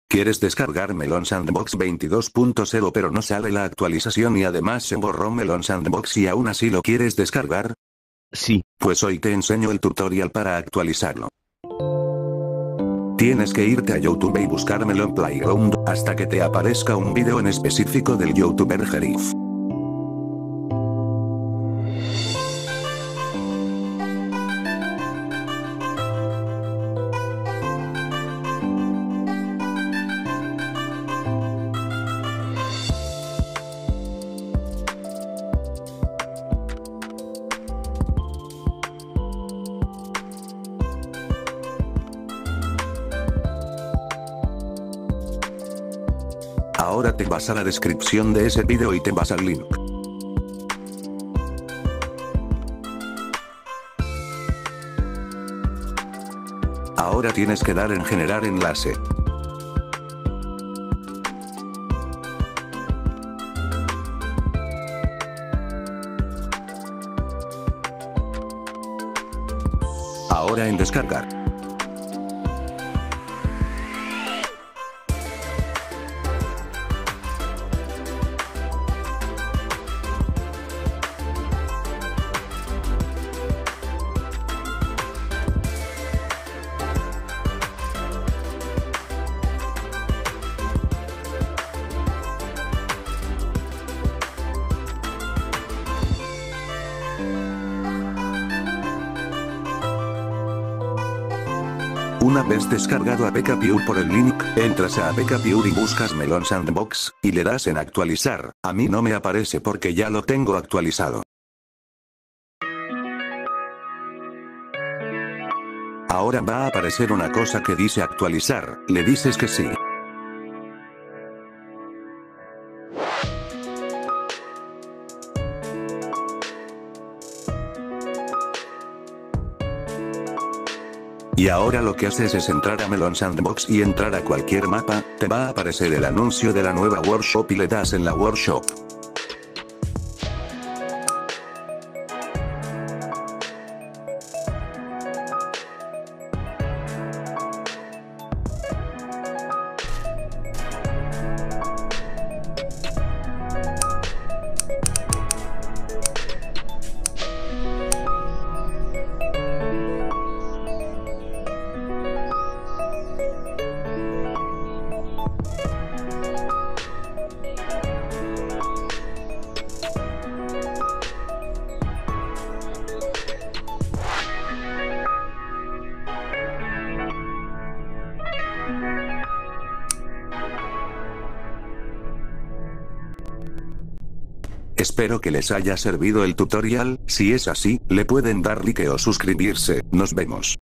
¿Quieres descargar Melon Sandbox 22.0 pero no sale la actualización y además se borró Melon Sandbox y aún así lo quieres descargar? Sí. Pues hoy te enseño el tutorial para actualizarlo. Tienes que irte a YouTube y buscar Melon Playground hasta que te aparezca un video en específico del youtuber Jerif. Ahora te vas a la descripción de ese video y te vas al link. Ahora tienes que dar en generar enlace. Ahora en descargar. Una vez descargado APK Pure por el link, entras a APK Pure y buscas Melon Sandbox, y le das en actualizar. A mí no me aparece porque ya lo tengo actualizado. Ahora va a aparecer una cosa que dice actualizar, le dices que sí. Y ahora lo que haces es entrar a Melon Sandbox y entrar a cualquier mapa, te va a aparecer el anuncio de la nueva workshop y le das en la workshop. Espero que les haya servido el tutorial, si es así, le pueden dar like o suscribirse, nos vemos.